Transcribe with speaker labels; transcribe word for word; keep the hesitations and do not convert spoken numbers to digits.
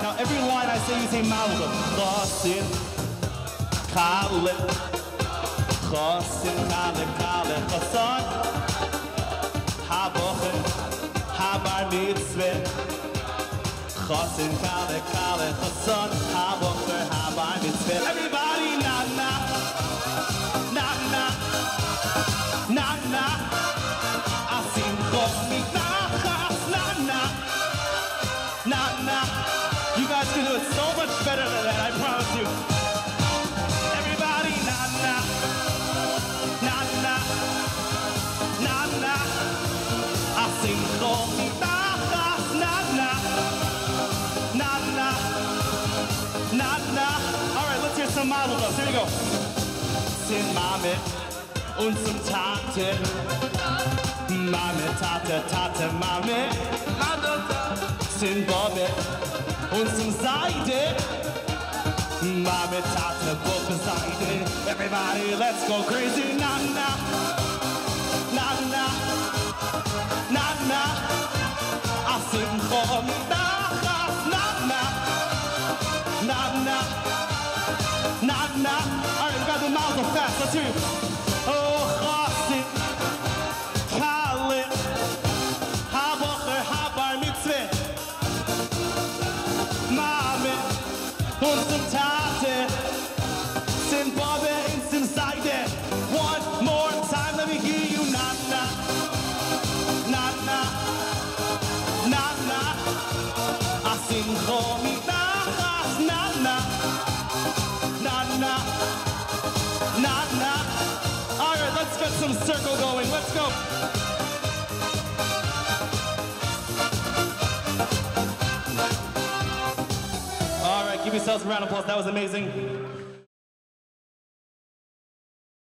Speaker 1: Now every line I say, you say Mazal Tov. Chosin, Chale, Chosin, Chale, Chale, Choson, Ha-Bocher, Ha-Bar Mitzvah. Chosin, Chale, Chale, Choson, Ha-Bocher, Ha-Bar Mitzvah. Everybody, na na, na na, na na. Asimcha mit Nachas, na na, na na. You guys can do it so much better than that, I promise you. Everybody, na na, na na, na na. Asimcha mit Nachas, na na, na na, na na. All right, let's hear some Mazal Tovs. Here we go. Sin Mame und zum Tate. Mame, Tate, Tate, Mame. Sin Bobbe und zum Seide. Mame, Tate, Bobbe, Seide. Everybody, let's go crazy. Na, na, na, na, na, na. Asimcha mit Nachas, na, na, na, na, na, na. All right, we got the mouth of fast. Let's hear you. Oh, Chosin, Chale, Ha-Bocher, Ha-Bar Mitzvah. Mame und zum Tate, Sin Bobbe und zum Seide. One more time, let me hear you. Na na, na na, na na. Asimcha mit Nachas, na na, na na, na na. All right, let's get some circle going. Let's go. All right, give yourselves a round of applause. That was amazing.